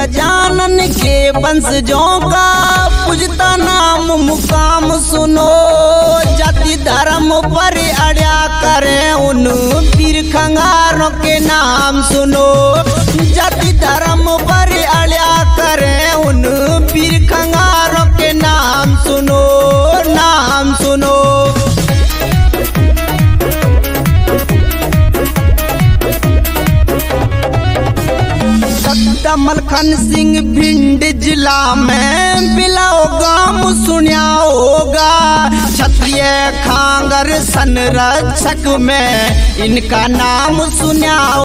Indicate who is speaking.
Speaker 1: गजानन के वंशजों का पूजता नाम मुकाम सुनो। जाति धर्म पर अड़ा करे उन पीर खंगारों के नाम सुनो। जाति धर्म पर अड़ा करे उन पीर खंगारों के नाम सुनो, नाम सुनो। मलखन सिंह भिंड जिला में बिलाओ गांव सुनिया होगा। क्षत्रिय खांगर संरक्षक में इनका नाम सुनिया।